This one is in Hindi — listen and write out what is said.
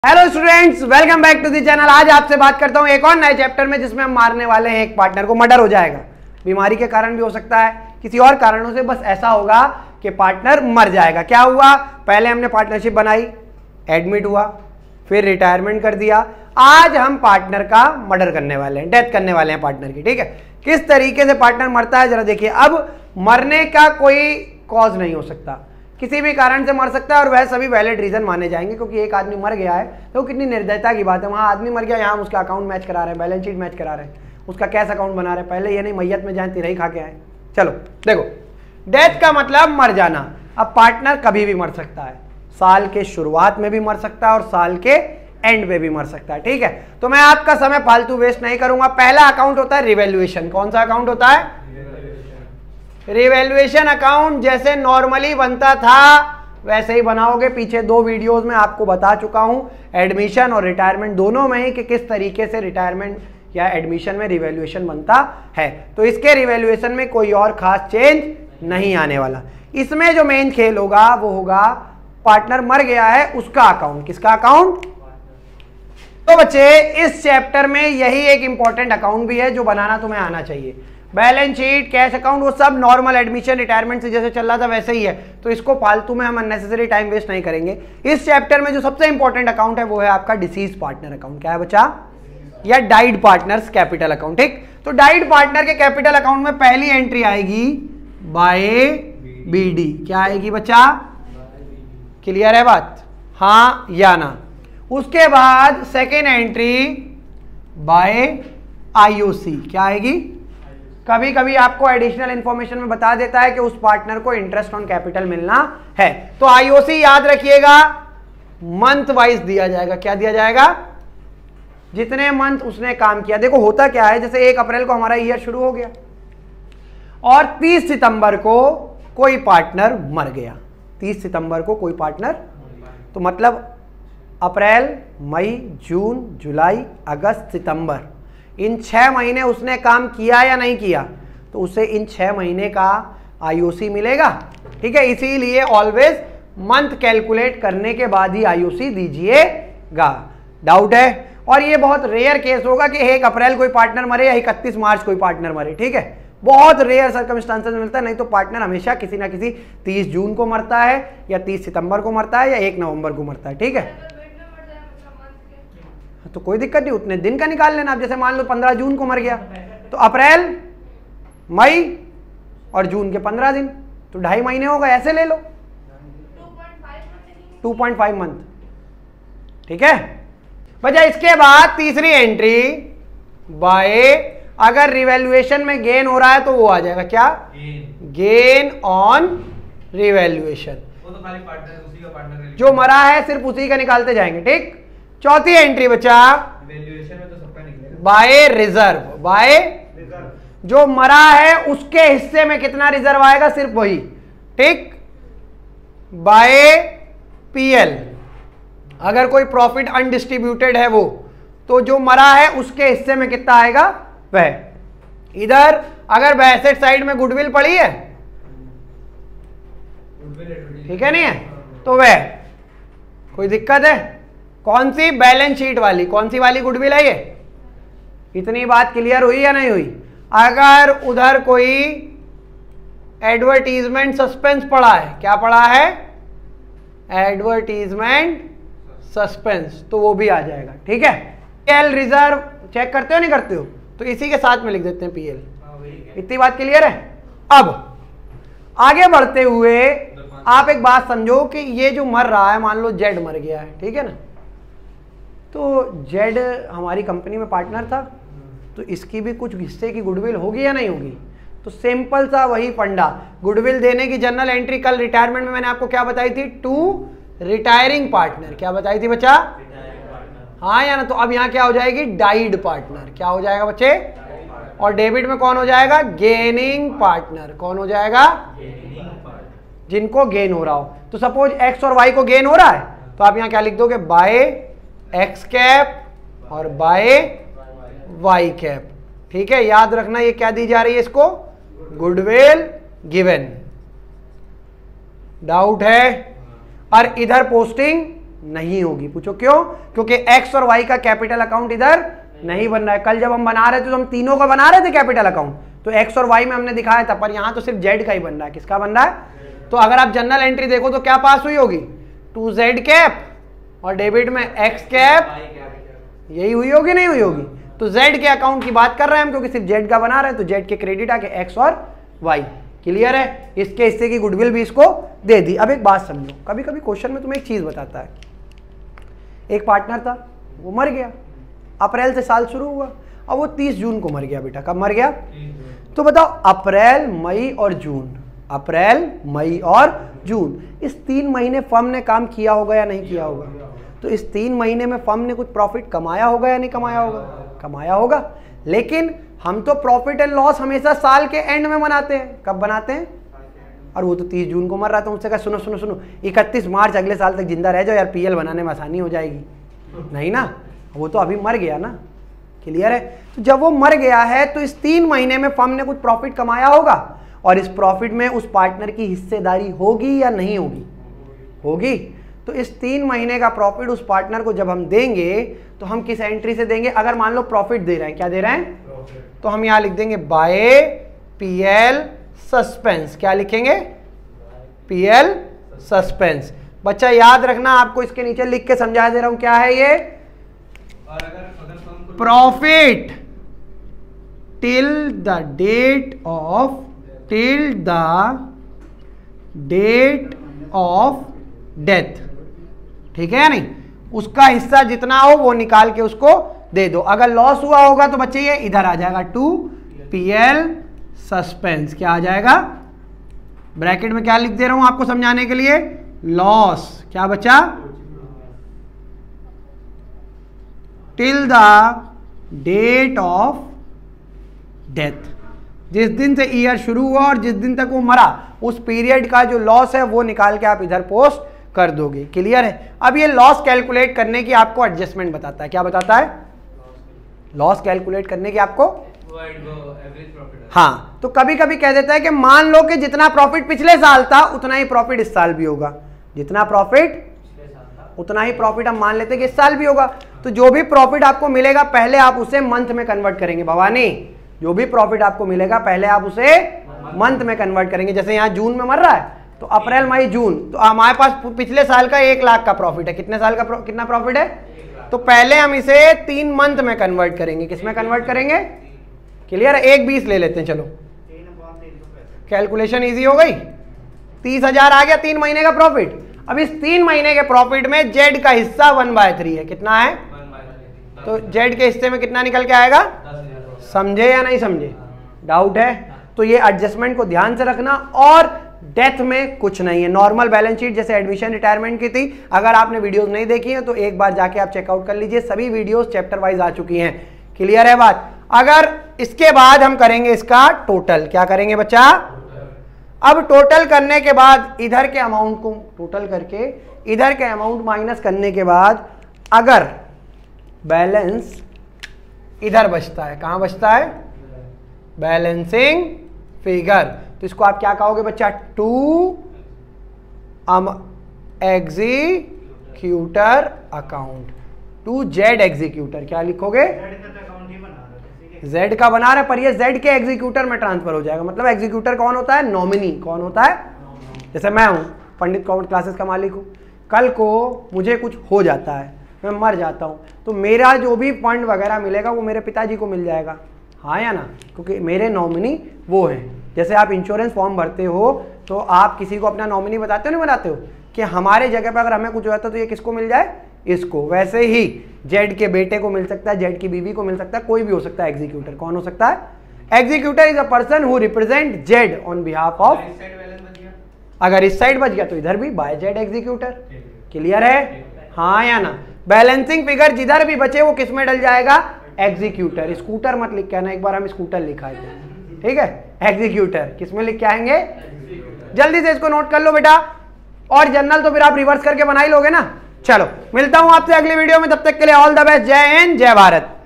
Hello students, welcome back to the channel. आज आपसे बात करता हूं एक और नए चैप्टर में जिसमें हम मारने वाले हैं एक पार्टनर को। मर्डर हो जाएगा, बीमारी के कारण भी हो सकता है, किसी और कारणों से, बस ऐसा होगा कि पार्टनर मर जाएगा। क्या हुआ, पहले हमने पार्टनरशिप बनाई, एडमिट हुआ, फिर रिटायरमेंट कर दिया। आज हम पार्टनर का मर्डर करने वाले हैं, डेथ करने वाले हैं पार्टनर की। ठीक है, किस तरीके से पार्टनर मरता है जरा देखिए। अब मरने का कोई कॉज नहीं हो सकता, किसी भी कारण से मर सकता है और वह सभी वैलिड रीजन माने जाएंगे, क्योंकि एक आदमी मर गया है तो कितनी निर्दयता की बात है। वहाँ आदमी मर गया, यहाँ हम उसका अकाउंट मैच करा रहे हैं, बैलेंस शीट मैच करा रहे हैं, उसका कैश अकाउंट बना रहे हैं। पहले ये नहीं मैयत में जाए तिरही खा के आए। चलो देखो, डेथ का मतलब मर जाना। अब पार्टनर कभी भी मर सकता है, साल के शुरुआत में भी मर सकता है और साल के एंड में भी मर सकता है। ठीक है, तो मैं आपका समय फालतू वेस्ट नहीं करूंगा। पहला अकाउंट होता है रिवैल्यूएशन। कौन सा अकाउंट होता है? रिवैल्यूएशन अकाउंट जैसे नॉर्मली बनता था वैसे ही बनाओगे। पीछे दो वीडियोस में आपको बता चुका हूं, एडमिशन और रिटायरमेंट दोनों में ही, कि किस तरीके से रिटायरमेंट या एडमिशन में रिवैल्यूएशन बनता है। तो इसके रिवैल्यूएशन में कोई और खास चेंज नहीं आने वाला। इसमें जो मेन खेल होगा वो होगा पार्टनर मर गया है उसका अकाउंट। किसका अकाउंट? तो बच्चे इस चैप्टर में यही एक इंपॉर्टेंट अकाउंट भी है जो बनाना तुम्हें आना चाहिए। बैलेंस शीट, कैश अकाउंट, वो सब नॉर्मल एडमिशन रिटायरमेंट से जैसे चल रहा था वैसे ही है, तो इसको फालतू में हम अननेसेसरी टाइम वेस्ट नहीं करेंगे। इस चैप्टर में जो सबसे इंपॉर्टेंट अकाउंट है वो है आपका डिसीज पार्टनर अकाउंट। क्या है बच्चा? या डाइड पार्टनर्स कैपिटल अकाउंट। ठीक, तो डाइड पार्टनर के कैपिटल अकाउंट में पहली एंट्री आएगी बाय बीडी। क्या आएगी बच्चा? क्लियर है बात? हाँ या ना? उसके बाद सेकेंड एंट्री बाय आईओसी। क्या आएगी? कभी कभी आपको एडिशनल इंफॉर्मेशन में बता देता है कि उस पार्टनर को इंटरेस्ट ऑन कैपिटल मिलना है, तो आईओसी याद रखिएगा मंथ वाइज दिया जाएगा। क्या दिया जाएगा? जितने मंथ उसने काम किया। देखो होता क्या है, जैसे 1 अप्रैल को हमारा ईयर शुरू हो गया और 30 सितंबर को कोई पार्टनर मर गया। 30 सितंबर को कोई पार्टनर, तो मतलब अप्रैल, मई, जून, जुलाई, अगस्त, सितंबर, इन 6 महीने उसने काम किया या नहीं किया, तो उसे इन 6 महीने का आईओसी मिलेगा। ठीक है, इसीलिए ऑलवेज मंथ कैलकुलेट करने के बाद ही आईओसी दीजिएगा। डाउट है? और ये बहुत रेयर केस होगा कि 1 अप्रैल कोई पार्टनर मरे या 31 मार्च कोई पार्टनर मरे। ठीक है, बहुत रेयर सर्कमस्टांसेस मिलता है, नहीं तो पार्टनर हमेशा किसी ना किसी 30 जून को मरता है या 30 सितंबर को मरता है या 1 नवंबर को मरता है। ठीक है, तो कोई दिक्कत नहीं, उतने दिन का निकाल लेना। आप जैसे मान लो 15 जून को मर गया, तो अप्रैल, मई और जून के 15 दिन, तो 2.5 महीने होगा, ऐसे ले लो 2.5 मंथ। ठीक है बच्चा, इसके बाद तीसरी एंट्री बाय, अगर रिवैल्यूएशन में गेन हो रहा है तो वो आ जाएगा। क्या? Gain on revaluation. वो तो खाली पार्टनर, उसी का पार्टनर जो मरा है सिर्फ उसी का निकालते जाएंगे। ठीक, चौथी एंट्री बच्चा वैल्यूएशन में तो सबका निकलेगा बाय रिजर्व। बाय जो मरा है उसके हिस्से में कितना रिजर्व आएगा, सिर्फ वही। ठीक, बाय पीएल, अगर कोई प्रॉफिट अनडिस्ट्रीब्यूटेड है वो, तो जो मरा है उसके हिस्से में कितना आएगा वह। इधर अगर एसेट साइड में गुडविल पड़ी है, ठीक है नहीं है, तो वह कोई दिक्कत है? कौन सी? बैलेंस शीट वाली। कौन सी वाली गुडविल है ये? इतनी बात क्लियर हुई या नहीं हुई? अगर उधर कोई एडवर्टीजमेंट सस्पेंस पड़ा है, क्या पड़ा है? एडवर्टीजमेंट सस्पेंस, तो वो भी आ जाएगा। ठीक है, पीएल रिजर्व चेक करते हो नहीं करते हो, तो इसी के साथ में लिख देते हैं पीएल। इतनी बात क्लियर है? अब आगे बढ़ते हुए आप एक बात समझो कि ये जो मर रहा है, मान लो जेड मर गया है, ठीक है ना, तो जेड हमारी कंपनी में पार्टनर था, तो इसकी भी कुछ हिस्से की गुडविल होगी या नहीं होगी? तो सिंपल सा वही फंडा, गुडविल देने की जनरल एंट्री कल रिटायरमेंट में मैंने आपको क्या बताई थी? To retiring partner. क्या बताई थी बच्चा? हाँ या ना? तो अब यहाँ क्या हो जाएगी? Died partner. क्या हो जाएगा बच्चे? और डेबिट में कौन हो जाएगा? Gaining partner. कौन हो जाएगा? जिनको गेन हो रहा हो। तो सपोज एक्स और वाई को गेन हो रहा है, तो आप यहाँ क्या लिख दोगे? बाय एक्स कैप और बाय वाई कैप। ठीक है, याद रखना ये क्या दी जा रही है इसको? Goodwill given. डाउट है? और इधर पोस्टिंग नहीं होगी। पूछो क्यों? क्योंकि एक्स और वाई का कैपिटल अकाउंट इधर नहीं बन रहा है। कल जब हम बना रहे थे तो हम तीनों का बना रहे थे कैपिटल अकाउंट, तो एक्स और वाई में हमने दिखाया था, पर यहां तो सिर्फ जेड का ही बन रहा है। किसका बन रहा है? तो अगर आप जनरल एंट्री देखो तो क्या पास हुई होगी? 2z कैप और डेबिट में x कैप, यही हुई होगी नहीं हुई होगी? तो z के अकाउंट की बात कर रहे हैं हम, क्योंकि सिर्फ z का बना रहे हैं, तो z के क्रेडिट आके x और y। क्लियर है? इसके हिस्से की गुडविल भी इसको दे दी। अब एक बात समझो, कभी कभी क्वेश्चन में तुम्हें एक चीज बताता है, एक पार्टनर था, वो मर गया, अप्रैल से साल शुरू हुआ, अब वो 30 जून को मर गया। बेटा कब मर गया? तो बताओ, अप्रैल मई और जून, अप्रैल मई और जून, इस 3 महीने फर्म ने काम किया होगा या नहीं किया होगा? तो इस 3 महीने में फर्म ने कुछ प्रॉफिट कमाया होगा या नहीं कमाया होगा? कमाया होगा। लेकिन हम तो प्रॉफिट एंड लॉस हमेशा साल के एंड में बनाते हैं। कब बनाते हैं? और वो तो 30 जून को मर रहा था, मुझसे कहा सुनो सुनो सुनो 31 मार्च अगले साल तक जिंदा रह जाओ यार, पीएल बनाने में आसानी हो जाएगी। नहीं ना, वो तो अभी मर गया ना। क्लियर है? तो जब वो मर गया है तो इस 3 महीने में फर्म ने कुछ प्रॉफिट कमाया होगा, और इस प्रॉफिट में उस पार्टनर की हिस्सेदारी होगी या नहीं होगी? होगी। तो इस 3 महीने का प्रॉफिट उस पार्टनर को जब हम देंगे तो हम किस एंट्री से देंगे? अगर मान लो प्रॉफिट दे रहे हैं, क्या दे रहे हैं? तो हम यहां लिख देंगे बाय पीएल सस्पेंस। क्या लिखेंगे? PL suspense. बच्चा याद रखना, आपको इसके नीचे लिख के समझा दे रहा हूं क्या है ये। Profit till the date of death. ठीक है या नहीं? उसका हिस्सा जितना हो वो निकाल के उसको दे दो। अगर लॉस हुआ होगा तो बच्चे ये इधर आ जाएगा, टू पीएल सस्पेंस। क्या आ जाएगा? ब्रैकेट में क्या लिख दे रहा हूं आपको समझाने के लिए? लॉस। क्या बचा? Till the date of death. जिस दिन से ईयर शुरू हुआ और जिस दिन तक वो मरा, उस पीरियड का जो लॉस है वो निकाल के आप इधर पोस्ट कर दोगे। क्लियर है? अब ये लॉस कैलकुलेट करने की आपको एडजस्टमेंट बताता है। क्या बताता है? लॉस कैलकुलेट करने की आपको, हाँ, तो कभी कभी कह देता है कि मान लो कि जितना प्रॉफिट पिछले साल था उतना ही प्रॉफिट इस साल भी होगा। जितना प्रॉफिट उतना ही प्रॉफिट हम मान लेते हैं कि इस साल भी होगा। तो जो भी प्रॉफिट आपको मिलेगा पहले आप उसे मंथ में कन्वर्ट करेंगे। भवानी, जो भी प्रॉफिट आपको मिलेगा पहले आप उसे मंथ में कन्वर्ट करेंगे। जैसे यहाँ जून में मर रहा है तो अप्रैल मई जून, तो हमारे पास पिछले साल का 1 लाख का प्रॉफिट है। कितने साल का कितना प्रॉफिट है? तो पहले हम इसे 3 मंथ में कन्वर्ट करेंगे। किस में कन्वर्ट करेंगे? क्लियर है? 1/20 ले लेते हैं। चलो कैलकुलेशन इजी हो गई। 30,000 आ गया 3 महीने का प्रॉफिट। अब इस 3 महीने के प्रॉफिट में जेड का हिस्सा 1/3 है। कितना है? तो जेड के हिस्से में कितना निकल के आएगा? समझे या नहीं समझे? डाउट है? तो ये एडजस्टमेंट को ध्यान से रखना। और डेथ में कुछ नहीं है, नॉर्मल बैलेंस शीट जैसे एडमिशन रिटायरमेंट की थी। अगर आपने वीडियोस नहीं देखी हैं तो एक बार जाके आप चेकआउट कर लीजिए, सभी वीडियोस चैप्टर वाइज आ चुकी हैं। क्लियर है बात? अगर इसके बाद हम करेंगे इसका टोटल। क्या करेंगे बच्चा? अब टोटल करने के बाद इधर के अमाउंट को टोटल करके इधर के अमाउंट माइनस करने के बाद अगर बैलेंस इधर बचता है, कहां बचता है? Balancing figure. तो इसको आप क्या कहोगे बच्चा? To executor account, to Z executor. क्या लिखोगे? जेड का बना रहे, पर ये जेड के एग्जीक्यूटर में ट्रांसफर हो जाएगा। मतलब एग्जीक्यूटर कौन होता है? नॉमिनी। कौन होता है? जैसे मैं हूं पंडित कॉमर्स क्लासेस का मालिक हूं, कल को मुझे कुछ हो जाता है, मैं मर जाता हूं, तो मेरा जो भी फंड वगैरह मिलेगा वो मेरे पिताजी को मिल जाएगा। हाँ या ना? क्योंकि मेरे नॉमिनी वो हैं। जैसे आप इंश्योरेंस फॉर्म भरते हो तो आप किसी को अपना नॉमिनी बताते हो नहीं बनाते हो कि हमारे जगह पर अगर हमें कुछ होता है तो ये किसको मिल जाए? इसको। वैसे ही जेड के बेटे को मिल सकता है, जेड की बीवी को मिल सकता है, कोई भी हो सकता है एग्जीक्यूटर। कौन हो सकता है? Executor is a person who represent Z on behalf of. अगर इस साइड बच गया तो इधर भी बाय जेड एग्जीक्यूटर। क्लियर है? हाँ या ना? बैलेंसिंग फिगर जिधर भी बचे वो किस में डल जाएगा? एग्जीक्यूटर। स्कूटर मत लिख के आना, एक बार हम स्कूटर लिखा है, ठीक है? एग्जीक्यूटर किस में लिख के आएंगे? जल्दी से इसको नोट कर लो बेटा। और जनरल तो फिर आप रिवर्स करके बना ही लोगे ना। चलो मिलता हूं आपसे अगली वीडियो में, तब तक के लिए ऑल द बेस्ट। जय हिंद, जय भारत।